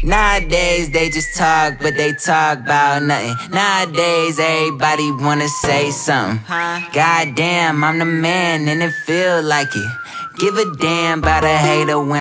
Nowadays they just talk, but they talk about nothing. Nowadays everybody wanna say something. Goddamn, I'm the man and it feel like it. Give a damn about a hater when